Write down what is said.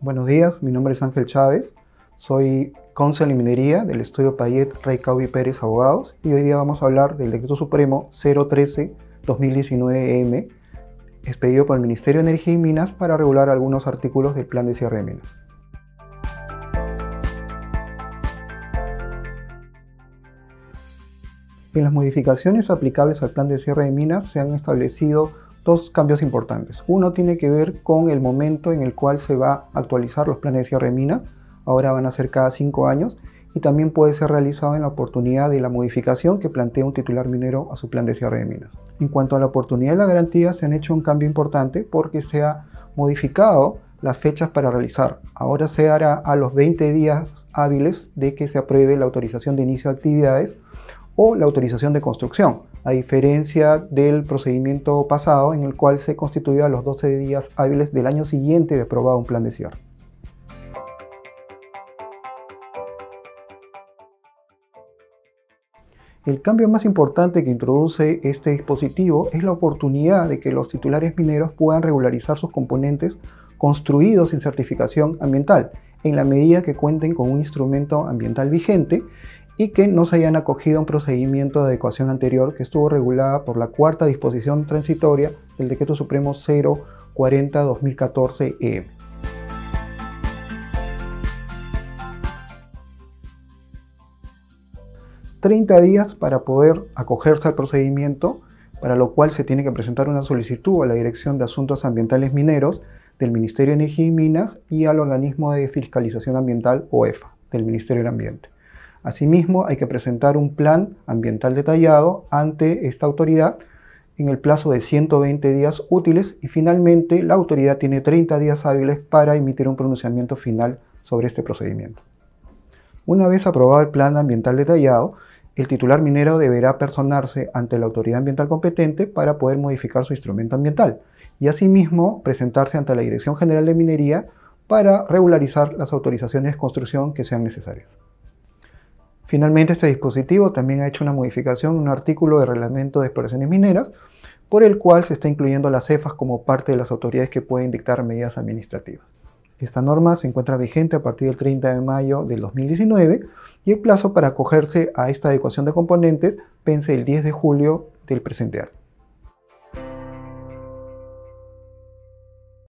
Buenos días, mi nombre es Ángel Chávez, soy cónsul en minería del estudio Payet, Rey Caubi Pérez Abogados, y hoy día vamos a hablar del Decreto Supremo 013-2019-EM, expedido por el Ministerio de Energía y Minas para regular algunos artículos del Plan de Cierre de Minas. En las modificaciones aplicables al Plan de Cierre de Minas se han establecido dos cambios importantes. Uno tiene que ver con el momento en el cual se va a actualizar los planes de cierre de minas. Ahora van a ser cada 5 años y también puede ser realizado en la oportunidad de la modificación que plantea un titular minero a su plan de cierre de minas. En cuanto a la oportunidad de la garantía, se han hecho un cambio importante porque se ha modificado las fechas para realizar. Ahora se hará a los 20 días hábiles de que se apruebe la autorización de inicio de actividades o la autorización de construcción, a diferencia del procedimiento pasado en el cual se constituía a los 12 días hábiles del año siguiente de aprobado un plan de cierre. El cambio más importante que introduce este dispositivo es la oportunidad de que los titulares mineros puedan regularizar sus componentes construidos sin certificación ambiental, en la medida que cuenten con un instrumento ambiental vigente y que no se hayan acogido a un procedimiento de adecuación anterior que estuvo regulada por la cuarta disposición transitoria del Decreto Supremo 040-2014-EM. ...30 días para poder acogerse al procedimiento, para lo cual se tiene que presentar una solicitud a la Dirección de Asuntos Ambientales Mineros del Ministerio de Energía y Minas y al Organismo de Fiscalización Ambiental OEFA del Ministerio del Ambiente. Asimismo, hay que presentar un plan ambiental detallado ante esta autoridad en el plazo de 120 días útiles y finalmente la autoridad tiene 30 días hábiles para emitir un pronunciamiento final sobre este procedimiento. Una vez aprobado el plan ambiental detallado, el titular minero deberá personarse ante la autoridad ambiental competente para poder modificar su instrumento ambiental y asimismo presentarse ante la Dirección General de Minería para regularizar las autorizaciones de construcción que sean necesarias. Finalmente, este dispositivo también ha hecho una modificación en un artículo del Reglamento de Exploraciones Mineras, por el cual se está incluyendo las CEFAs como parte de las autoridades que pueden dictar medidas administrativas. Esta norma se encuentra vigente a partir del 30 de mayo del 2019 y el plazo para acogerse a esta adecuación de componentes vence el 10 de julio del presente año.